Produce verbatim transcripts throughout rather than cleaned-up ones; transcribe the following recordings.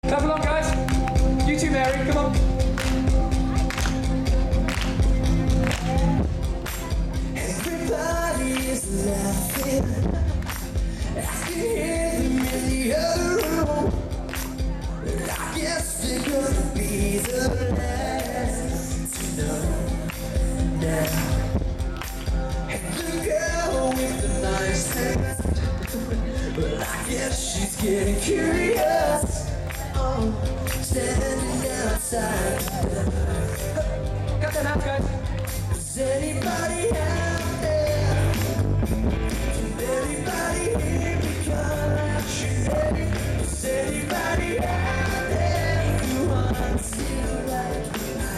Clap along, guys. You too, Mary. Come on. Everybody is laughing. I can hear them in the other room. I guess they're gonna be the last to know now. And the girl with the nice hair, well, I guess she's getting curious. Oh, standing outside. Cut that out, guys. Is anybody out there? Can anybody hear me calling you name? Is anybody out there who wants to like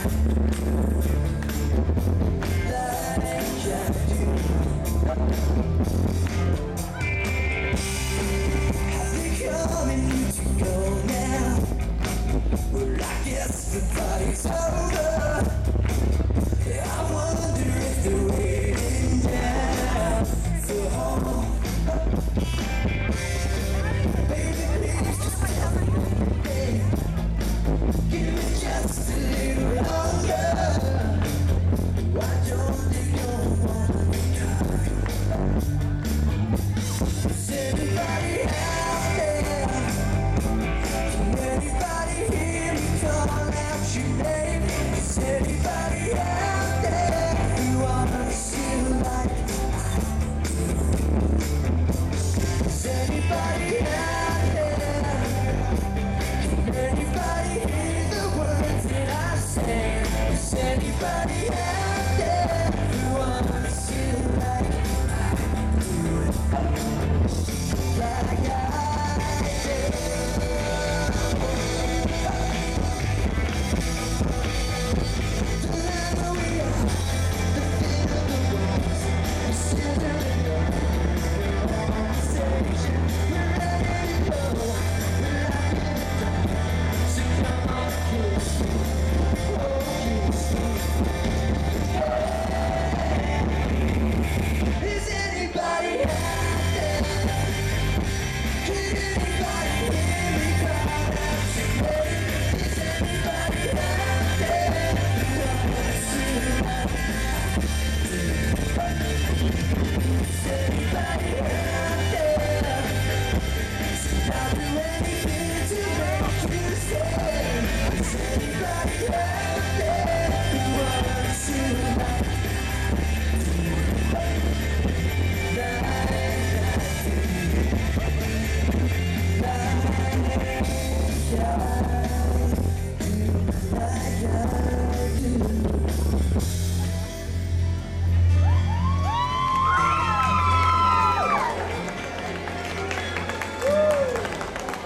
like I do? Have they coming to go now? Well, I guess the party's over. I wonder if they're waiting down for home. Baby, please just tell me, hey, give me just a little longer. Why don't they go on the car? Is anybody out there? Can anybody hear me call out your name? Is anybody out there who wanna see like I do? Is anybody out there? Can anybody hear the words that I say? Is anybody out there who wanna see like I do? Like I do. Is anybody out there? Can anybody hear me call out your name? Is anybody out there who wants to like Is anybody out there? I'll do anything to make you stay. Is anybody out there who wants to like like I do? Like I do.